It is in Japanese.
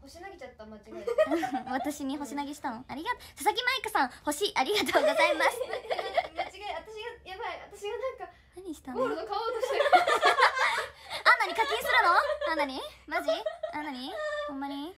星投げちゃった、間違えて。 私に星投げしたの、ありがとう。佐々木マイクさん、星ありがとうございます。 間違え、私がやばい、私がなんか何したの？ ゴールド買おうとしてる。 アンナに課金するの？アンナにマジ？アンナにほんまに